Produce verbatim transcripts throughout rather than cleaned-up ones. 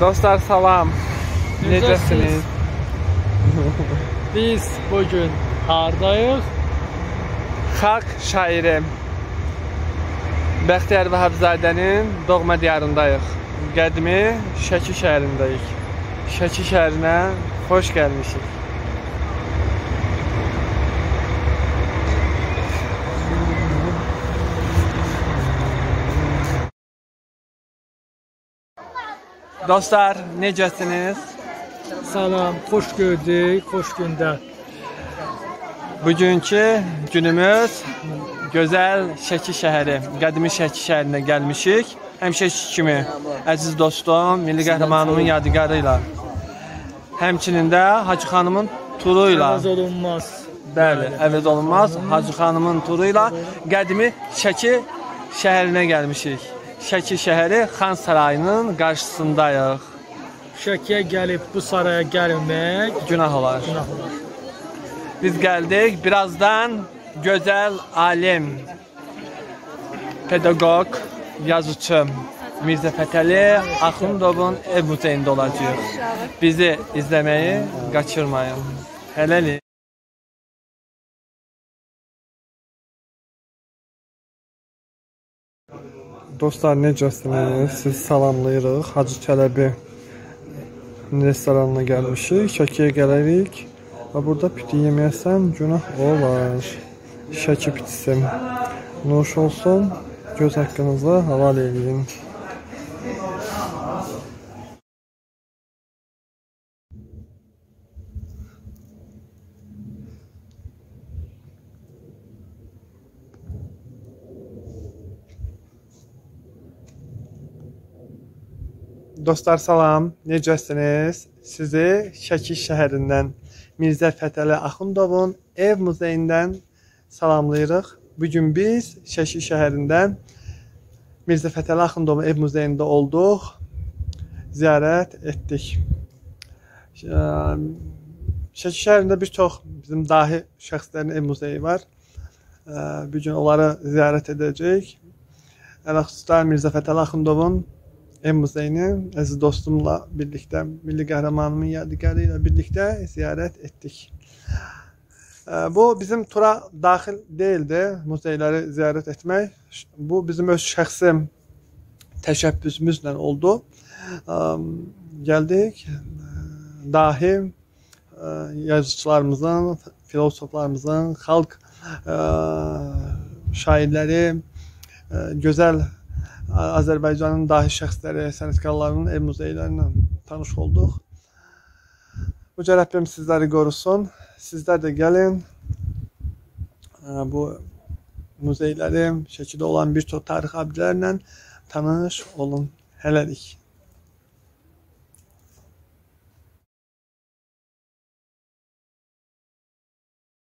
Dostlar salam. Necəsiniz? Biz bugün hardayıq? Xalq şairi Bəxtiyar Vahabzadənin doğma diyarındayıq. Qədimi Şəki şəhərindəyik. Şəki şəhərinə xoş gəlmişik. Dostlar, necəsiniz? Salam, xoş gördük, xoş gündə. Bugünkü günümüz gözəl Şəki şəhəri, qədimi Şəki şəhərinə gəlmişik. Həmişəki kimi əziz dostum, milli qəhrəmanımın yadigarı ilə. Həmçinin də Hacı xanımın turu ilə. Əvəz olunmaz. Bəli, əvəz olunmaz. Hacı xanımın turu ilə qədimi Şəki şəhərinə gəlmişik. Şəki şəhəri Xan Sarayının qarşısındayıq. Şəkiyə gəlib bu saraya gəlmək günah olar. Günah olar. Biz gəldik. Birazdan gözəl alim, pedagog, yazıcı Mirzə Fətəli Axundovun ev muzeyində olacaq. Bizi izləməyi qaçırmayın. Hələlik. Dostlar, necəsiniz? Siz salamlayırıq. Hacı Çələbi restoranına gəlmişik. Şəkiyə gələrik. Və burada piti yeməyəsən günah olar. Şəki pitisi. Nuş olsun. Göz haqqınızı haval edin. Dostlar salam, necəsiniz? Sizi Şəki şəhərindən Mirzə Fətəli Axundovun ev muzeyindən salamlayırıq. Bugün biz Şəki şəhərindən Mirzə Fətəli Axundovun ev muzeyində olduq, ziyarət etdik. Şəki şəhərində bir çox bizim dahi şəxslərin ev muzeyi var. Bugün onları ziyarət edəcəyik. Əlaqüstə Mirzə Fətəli Axundovun ev muzeyini əziz dostumla birlikdə, milli qəhrəmanımın yadigarı ilə birlikdə ziyarət etdik. Bu bizim tura daxil deyildi, muzeyləri ziyarət etmək. Bu bizim öz şəxsi təşəbbüsümüzlə oldu. Gəldik, dahi yazıçılarımızın, filosoflarımızın, xalq şairləri, gözəl Azərbaycanın dahi şəxsləri, sənətkarlarının ev muzeylərindən tanış olduq. Bu Rəbbim sizləri qorusun. Sizlər də gəlin. Bu muzeyləri, Şəkidə olan bir çox tarix abidələrlə tanış olun. Hələlik.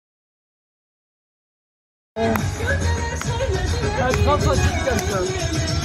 Hadi kalk, kalk, çık, çık.